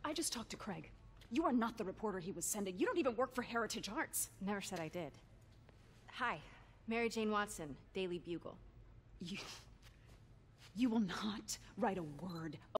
I just talked to Craig. You are not the reporter he was sending. You don't even work for Heritage Arts. Never said I did. Hi, Mary Jane Watson, Daily Bugle. You will not write a word